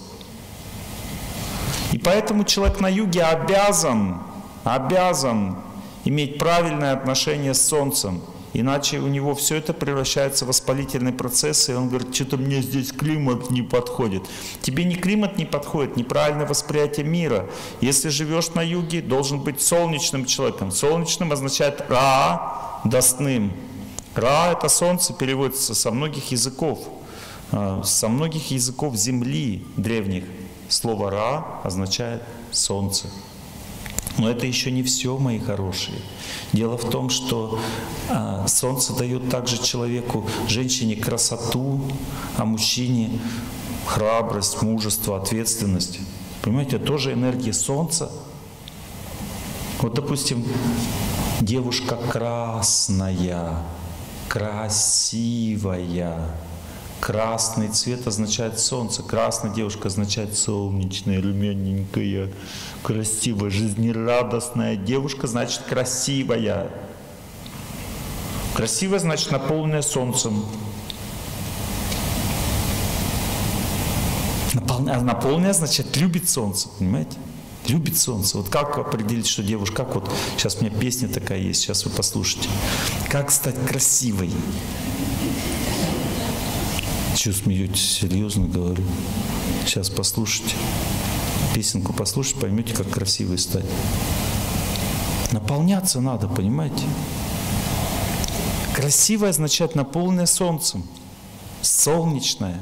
И поэтому человек на юге обязан, обязан иметь правильное отношение с солнцем. Иначе у него все это превращается в воспалительный процесс, и он говорит, что-то мне здесь климат не подходит. Тебе не климат не подходит, неправильное восприятие мира. Если живешь на юге, должен быть солнечным человеком. Солнечным означает ра-дастным. Ра — это солнце, переводится со многих языков, со многих языков земли древних. Слово Ра означает солнце. Но это еще не все, мои хорошие. Дело в том, что а, солнце дает также человеку, женщине красоту, а мужчине храбрость, мужество, ответственность. Понимаете, это тоже энергия солнца. Вот, допустим, девушка красная, красивая. Красный цвет означает солнце. Красная девушка означает солнечная, румяненькая, красивая, жизнерадостная. Девушка значит красивая. Красивая значит наполненная солнцем. А наполненная значит любит солнце, понимаете? Любит солнце. Вот как определить, что девушка, как вот, сейчас у меня песня такая есть, сейчас вы послушайте. Как стать красивой? Чего смеетесь? Серьезно говорю. Сейчас послушайте. Песенку послушайте, поймете, как красивой стать. Наполняться надо, понимаете? Красивое означает наполненное солнцем. Солнечное.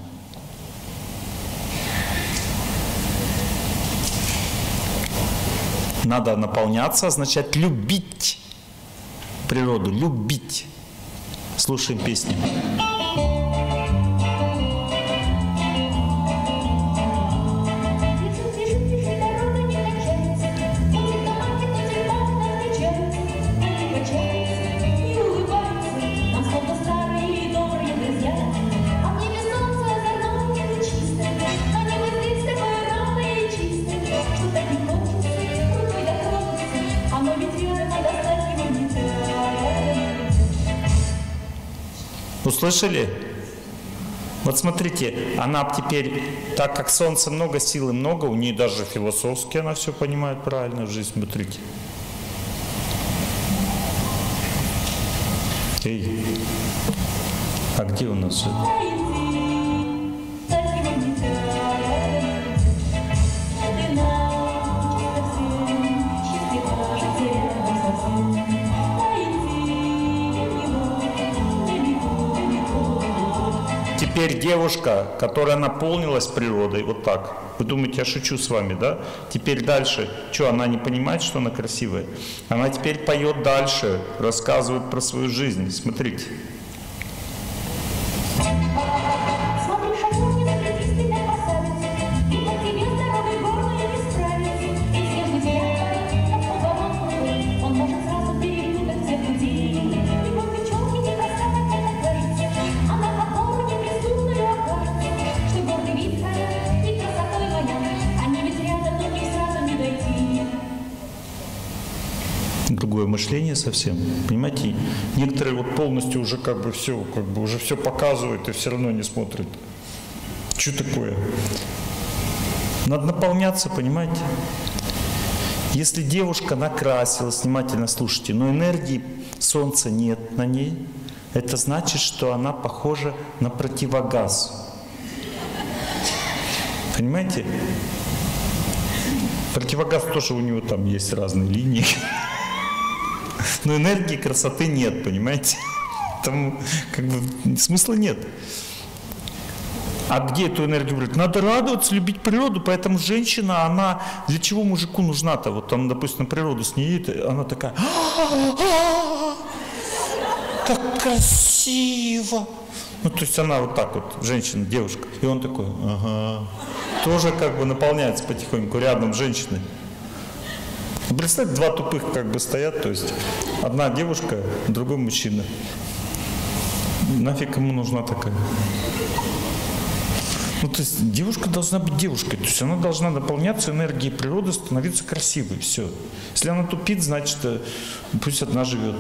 Надо наполняться, означает любить природу, любить. Слушаем песню. Оно Услышали? Вот смотрите, она теперь, так как Солнце много, силы много, у нее даже философски она все понимает правильно в жизни, смотрите. Эй, а где у нас это? Теперь девушка, которая наполнилась природой, вот так. Вы думаете, я шучу с вами, да? Теперь дальше. Что, она не понимает, что она красивая? Она теперь поет дальше, рассказывает про свою жизнь. Смотрите. Другое мышление совсем, понимаете? Некоторые вот полностью уже как бы все, как бы уже все показывают и все равно не смотрят. Что такое? Надо наполняться, понимаете? Если девушка накрасилась, внимательно слушайте, но энергии Солнца нет на ней, это значит, что она похожа на противогаз. Понимаете? Противогаз тоже у него там есть разные линии. Но энергии красоты нет, понимаете? Там как бы смысла нет. А где эту энергию брать? Надо радоваться, любить природу, поэтому женщина, она для чего мужику нужна-то? Вот там, допустим, природу с ней, она такая, как красиво. Ну, то есть она вот так вот, женщина, девушка, и он такой, ага, тоже как бы наполняется потихоньку рядом с женщиной. Представьте, два тупых как бы стоят, то есть одна девушка, другой мужчина. Нафиг кому нужна такая? Ну, то есть девушка должна быть девушкой, то есть она должна наполняться энергией природы, становиться красивой, все. Если она тупит, значит, пусть одна живет.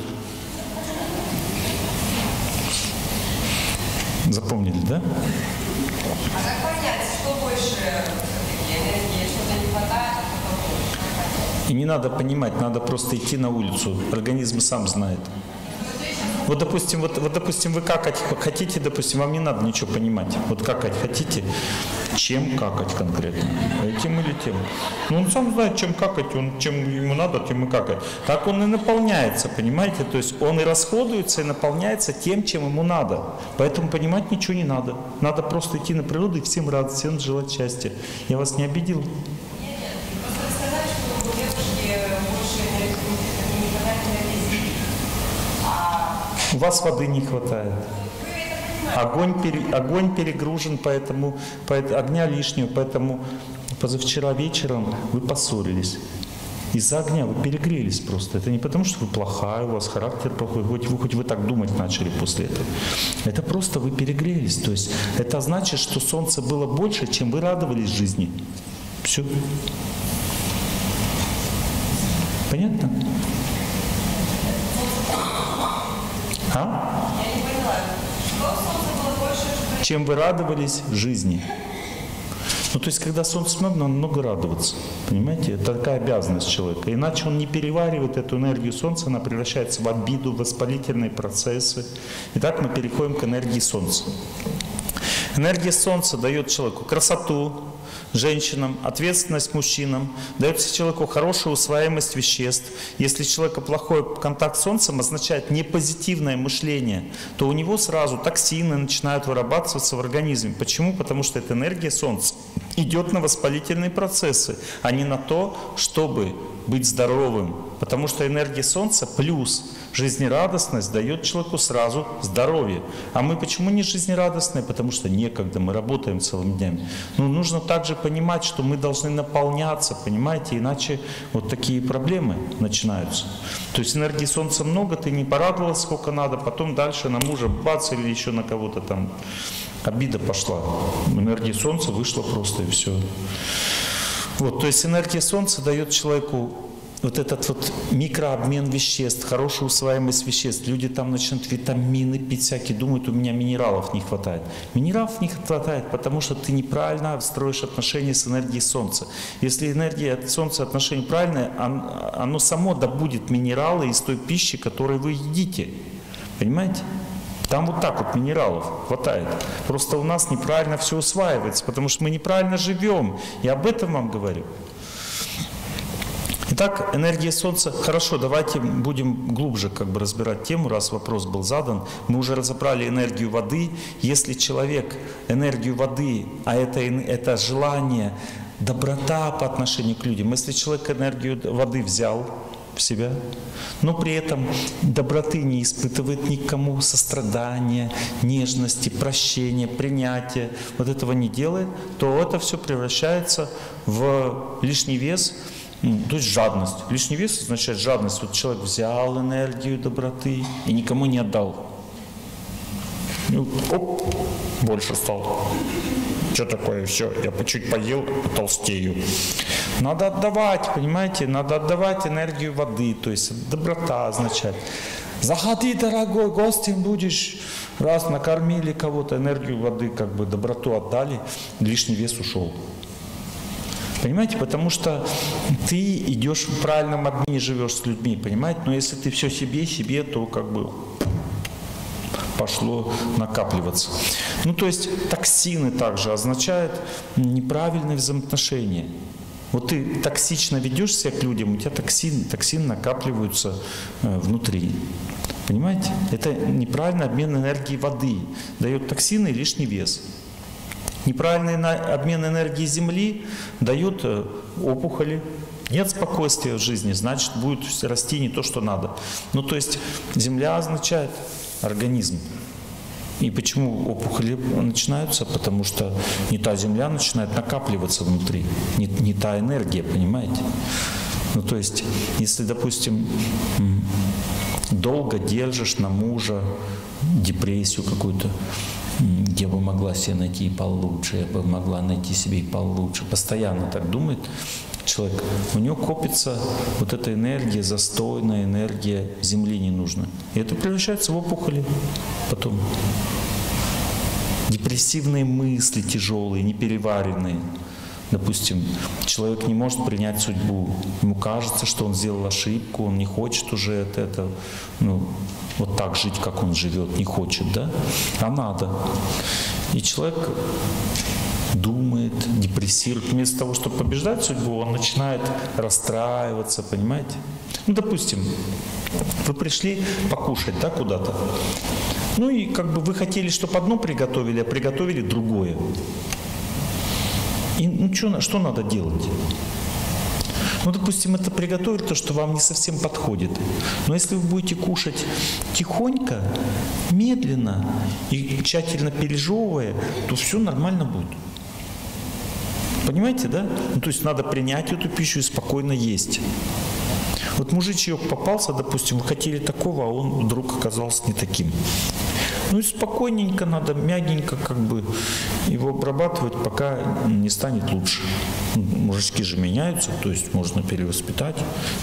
Запомнили, да? А как понять, что больше энергии, что-то не хватает? И не надо понимать, надо просто идти на улицу. Организм сам знает. Вот, допустим, вот, вот, допустим, вы какать хотите, допустим, вам не надо ничего понимать. Вот какать хотите, чем какать конкретно? Этим или тем? Ну, он сам знает, чем какать, он, чем ему надо, тем и какать. Так он и наполняется, понимаете? То есть он и расходуется, и наполняется тем, чем ему надо. Поэтому понимать ничего не надо. Надо просто идти на природу и всем радовать, всем желать счастья. Я вас не обидел? У вас воды не хватает. Огонь, пере, огонь перегружен, поэтому, поэтому огня лишнего, поэтому позавчера вечером вы поссорились. Из-за огня вы перегрелись просто. Это не потому, что вы плохая, у вас характер плохой, хоть вы, хоть вы так думать начали после этого. Это просто вы перегрелись. То есть это значит, что солнца было больше, чем вы радовались жизни. Все. Понятно? А? Я не поняла, что солнце было больше, чем вы радовались жизни. Ну, то есть, когда солнце много, надо много радоваться. Понимаете? Это такая обязанность человека. Иначе он не переваривает эту энергию солнца, она превращается в обиду, в воспалительные процессы. Итак, мы переходим к энергии солнца. Энергия солнца дает человеку красоту, женщинам, ответственность мужчинам, дает человеку хорошую усвояемость веществ. Если у человека плохой контакт с солнцем означает непозитивное мышление, то у него сразу токсины начинают вырабатываться в организме. Почему? Потому что эта энергия солнца идет на воспалительные процессы, а не на то, чтобы быть здоровым. Потому что энергия солнца плюс жизнерадостность дает человеку сразу здоровье. А мы почему не жизнерадостные? Потому что некогда, мы работаем целыми днями. Но нужно также понимать, что мы должны наполняться, понимаете, иначе вот такие проблемы начинаются. То есть энергии солнца много, ты не порадовалась сколько надо, потом дальше на мужа бац или еще на кого-то там обида пошла. Энергия солнца вышла просто и все. Вот, то есть энергия солнца дает человеку вот этот вот микрообмен веществ, хорошая усваиваемость веществ, люди там начнут витамины пить всякие, думают, у меня минералов не хватает. Минералов не хватает, потому что ты неправильно строишь отношения с энергией Солнца. Если энергия от Солнца, отношения правильные, оно само добудет минералы из той пищи, которую вы едите. Понимаете? Там вот так вот минералов хватает. Просто у нас неправильно все усваивается, потому что мы неправильно живем. Я об этом вам говорю. Итак, энергия Солнца. Хорошо, давайте будем глубже как бы разбирать тему, раз вопрос был задан. Мы уже разобрали энергию воды. Если человек энергию воды, а это, это желание, доброта по отношению к людям. Если человек энергию воды взял в себя, но при этом доброты не испытывает никому, сострадания, нежности, прощения, принятия, вот этого не делает, то это все превращается в лишний вес, то есть жадность. Лишний вес означает жадность. Вот человек взял энергию доброты и никому не отдал. Ну, оп, больше стал. Что такое? Все, я по чуть поел, потолстею. Надо отдавать, понимаете? Надо отдавать энергию воды, то есть доброта означает. Заходи, дорогой, гостем будешь. Раз накормили кого-то, энергию воды, как бы доброту отдали, лишний вес ушел. Понимаете? Потому что ты идешь в правильном обмене, живешь с людьми, понимаете? Но если ты все себе, себе, то как бы пошло накапливаться. Ну, то есть токсины также означают неправильные взаимоотношения. Вот ты токсично ведешь себя к людям, у тебя токсин, токсин накапливаются э, внутри. Понимаете? Это неправильный обмен энергии воды. Дает токсины и лишний вес. Неправильный обмен энергии Земли дает э, опухоли. Нет спокойствия в жизни, значит, будет расти не то, что надо. Ну, то есть Земля означает организм. И почему опухоли начинаются? Потому что не та земля начинает накапливаться внутри, не, не та энергия, понимаете? Ну, то есть, если, допустим, долго держишь на мужа депрессию какую-то, я бы могла себе найти и получше, я бы могла найти себе и получше, постоянно так думает человек, у него копится вот эта энергия, застойная энергия Земли ненужная. И это превращается в опухоли потом. Депрессивные мысли тяжелые, непереваренные. Допустим, человек не может принять судьбу. Ему кажется, что он сделал ошибку, он не хочет уже от этого, ну, вот так жить, как он живет, не хочет, да? А надо. И человек думает, депрессирует. Вместо того, чтобы побеждать судьбу, он начинает расстраиваться, понимаете? Ну, допустим, вы пришли покушать, да, куда-то. Ну и как бы вы хотели, чтобы одно приготовили, а приготовили другое. И ну, что, что надо делать? Ну, допустим, это приготовили то, что вам не совсем подходит. Но если вы будете кушать тихонько, медленно и тщательно пережевывая, то все нормально будет. Понимаете, да? Ну, то есть надо принять эту пищу и спокойно есть. Вот мужичок попался, допустим, вы хотели такого, а он вдруг оказался не таким. Ну и спокойненько надо, мягенько как бы его обрабатывать, пока не станет лучше. Мужички же меняются, то есть можно перевоспитать.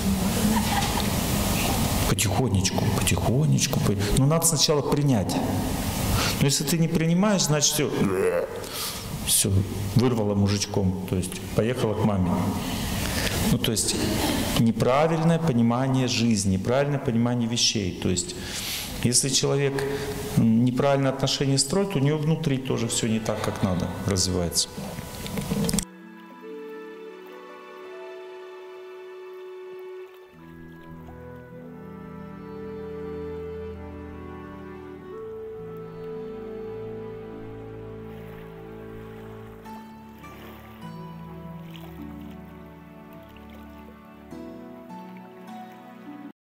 Потихонечку, потихонечку. Но надо сначала принять. Но если ты не принимаешь, значит все, все вырвало мужичком, то есть поехала к маме. Ну, то есть неправильное понимание жизни, неправильное понимание вещей. То есть если человек неправильное отношение строит, у него внутри тоже все не так, как надо, развивается.